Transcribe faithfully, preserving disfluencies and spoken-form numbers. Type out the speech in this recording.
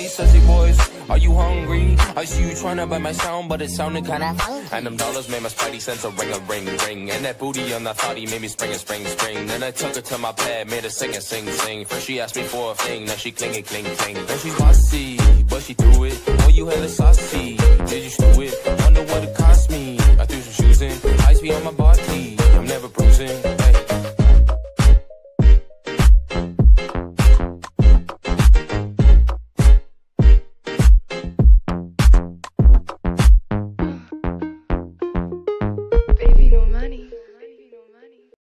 sassy boys, are you hungry? I see you tryna buy my sound, but it sounded kinda funky. And them dollars made my spidey sense a ring a ring ring. And that booty on that thotty made me spring a spring spring. Then I took her to my pad, made her sing and sing sing. First she asked me for a thing, now she clingy cling cling. Then she's bossy, but she threw it. Oh, you hella saucy, did you stew it? Wonder what it cost me. I threw some shoes in, ice be on my body.